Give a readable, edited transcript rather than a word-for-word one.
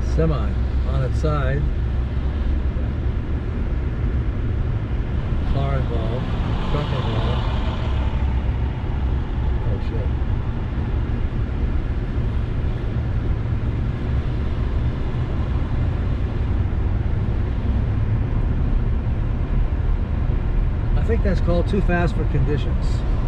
Semi on its side. Car involved. Truck involved. Oh shit. I think that's called too fast for conditions.